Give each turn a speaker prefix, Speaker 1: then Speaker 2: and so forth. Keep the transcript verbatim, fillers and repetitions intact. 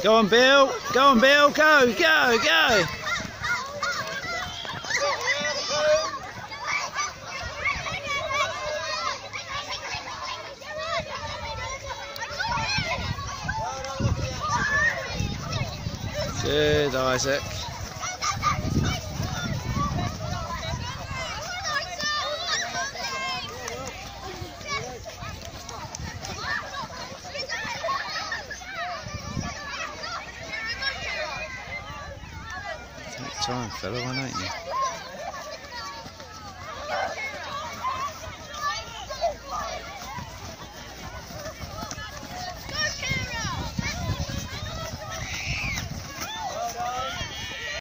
Speaker 1: Go on, Bill. Go on, Bill. Go, go, go. Good, Isaac. Take time, fella, why don't you?